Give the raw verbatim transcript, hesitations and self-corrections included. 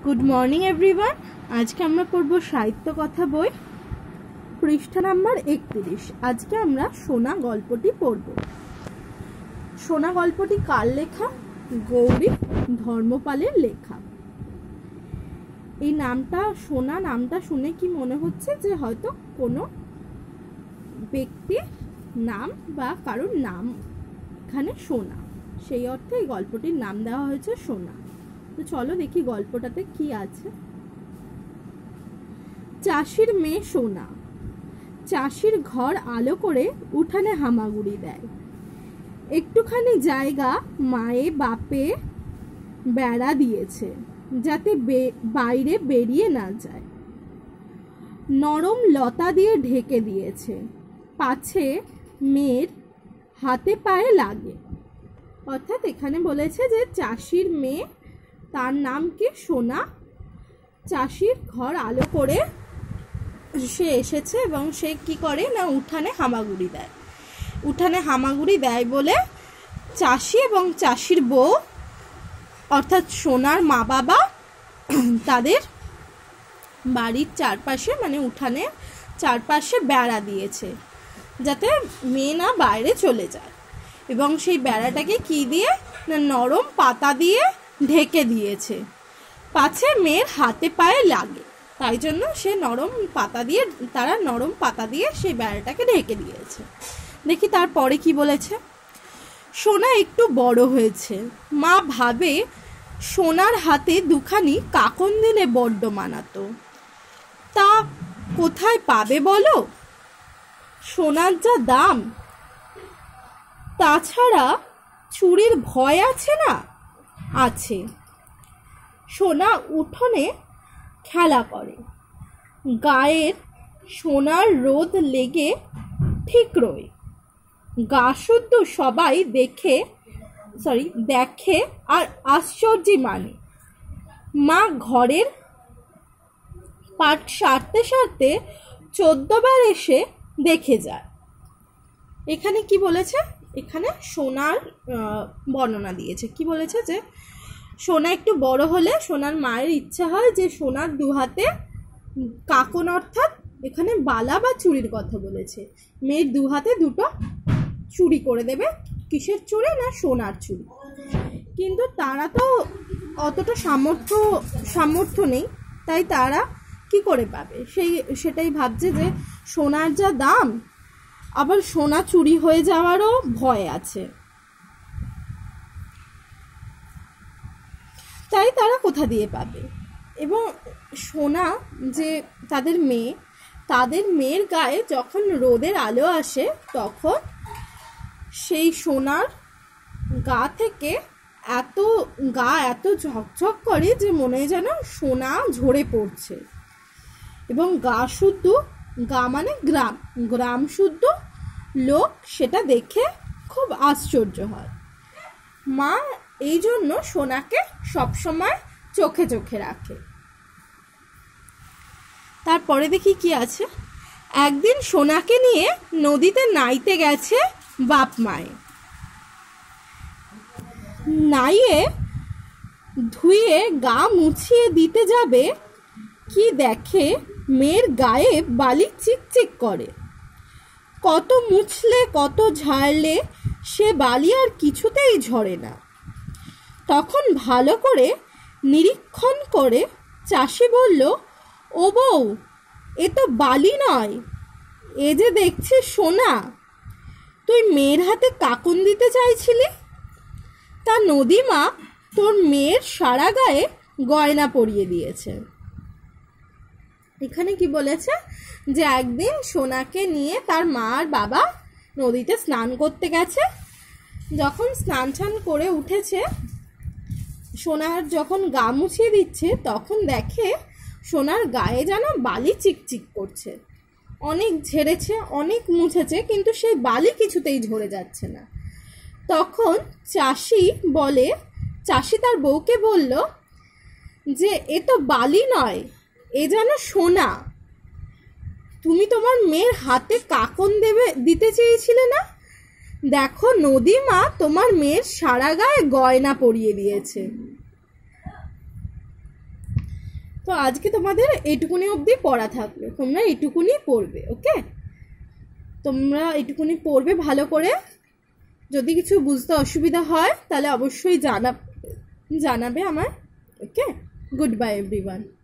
Good morning everyone. आज के আমরা পড়ব সাহিত্য কথা বই পৃষ্ঠা নাম্বার একত্রিশ। আজকে আমরা সোনা গল্পটি পড়ব। সোনা গল্পটি কার লেখা? গৌরী ধর্মপালের লেখা। এই নামটা সোনা নামটা শুনে কি মনে হচ্ছে যে হয়তো কোনো ব্যক্তির নাম বা কারোর নাম এখানে সোনা, সেই অর্থে এই গল্পটির নাম দেওয়া হয়েছে সোনা। তো চলো দেখি গল্পটাতে কি আছে। চাষির মেয়ে সোনা চাষির ঘর আলো করে উঠানে হামাগুড়ি দেয়। একটুখানি জায়গা মায়ে বাপে বেড়া দিয়েছে যাতে বাইরে বেরিয়ে না যায়। নরম লতা দিয়ে ঢেকে দিয়েছে পাছে মেয়ের হাতে পায়ে লাগে। অর্থাৎ এখানে বলেছে যে চাষির মেয়ে, তার নাম কি? সোনা। চাষির ঘর আলো করে সে এসেছে এবং সে কি করে না উঠানে হামাগুড়ি দেয়। উঠানে হামাগুড়ি দেয় বলে চাষি এবং চাষির বউ অর্থাৎ সোনার মা বাবা তাদের বাড়ির চারপাশে মানে উঠানে চারপাশে বেড়া দিয়েছে যাতে মেয়ে না বাইরে চলে যায়, এবং সেই বেড়াটাকে কি দিয়ে না নরম পাতা দিয়ে ঢেকে দিয়েছে পাছে মেয়ের হাতে পায়ে লাগে। তাই জন্য সে নরম পাতা দিয়ে তারা নরম পাতা দিয়ে সেই বেড়াটাকে ঢেকে দিয়েছে। দেখি তারপরে কি বলেছে। সোনা একটু বড় হয়েছে, মা ভাবে সোনার হাতে দুখানি কাকন দিলে বড্ড মানাতো। তা কোথায় পাবে বলো? সোনার যা দাম, তাছাড়া চুরির ভয় আছে না? আছে। সোনা উঠোনে খেলা করে, গায়ের সোনার রোদ লেগে ঠিক রয়। গা শুদ্ধ সবাই দেখে সরি দেখে আর আশ্চর্য মানে। মা ঘরের পাট সারতে সারতে চোদ্দবার এসে দেখে যায়। এখানে কি বলেছে? এখানে সোনার বর্ণনা দিয়েছে। কি বলেছে যে সোনা একটু বড় হলে সোনার মায়ের ইচ্ছা হয় যে সোনার দু হাতে কাকন, অর্থাৎ এখানে বালা বা চুড়ির কথা বলেছে। মেয়ের দু হাতে দুটো চুড়ি করে দেবে। কিসের চুড়ি? না সোনার চুড়ি। কিন্তু তারা তো অতটা সামর্থ্য সামর্থ্য নেই, তাই তারা কি করে পাবে? সেই সেটাই ভাবছে যে সোনার যা দাম, আবার সোনা চুরি হয়ে যাওয়ারও ভয় আছে, তাই তারা কোথা দিয়ে পাবে? এবং সোনা যে তাদের মেয়ে, তাদের মেয়ের গায়ে যখন রোদের আলো আসে তখন সেই সোনার গা থেকে এত গা এত ঝকঝক করে যে মনে হয় যেন সোনা ঝরে পড়ছে। এবং গা শুদ্ধ, গা মানে গ্রাম, গ্রাম শুদ্ধ লোক সেটা দেখে খুব আশ্চর্য হয়। মা এই জন্য সোনাকে সবসময় চোখে চোখে রাখে। তারপরে দেখি কি আছে। একদিন সোনাকে নিয়ে নদীতে নাইতে গেছে বাপ মায়ে। নাইয়ে ধুয়ে গা মুছিয়ে দিতে যাবে, কি দেখে মেয়ের গায়ে বালি চিকচিক করে। কত মুছলে কত ঝাড়লে সে বালি আর কিছুতেই ঝরে না। তখন ভালো করে নিরীক্ষণ করে চাষি বলল, ও বউ, এ তো বালি নয়, এ যে দেখছি সোনা। তুই মেয়ের হাতে কাকন দিতে চাইছিলি, তা নদীমা তোর মেয়ের সারা গায়ে গয়না পরিয়ে দিয়েছে। এখানে কি বলেছে যে একদিন সোনাকে নিয়ে তার মা আর বাবা নদীতে স্নান করতে গেছে। যখন স্নান টান করে উঠেছে, সোনার যখন গা মুছিয়ে দিচ্ছে তখন দেখে সোনার গায়ে যেন বালি চিকচিক করছে। অনেক ঝেড়েছে, অনেক মুছেছে, কিন্তু সেই বালি কিছুতেই ঝরে যাচ্ছে না। তখন চাষি বলে চাষি তার বউকে বলল যে এ তো বালি নয়, এ যেন সোনা। তুমি তোমার মেয়ের হাতে কাকন দেবে দিতে চেয়েছিলে না? দেখো নদীমা তোমার মেয়ের সারা গায়ে গয়না পরিয়ে দিয়েছে। তো আজকে তোমাদের এইটুকুনি অবধি পড়া থাকবে, তোমরা এইটুকুনি পড়বে। ওকে, তোমরা এইটুকুনি পড়বে ভালো করে। যদি কিছু বুঝতে অসুবিধা হয় তাহলে অবশ্যই জানা জানাবে আমায়। Okay, good bye everyone.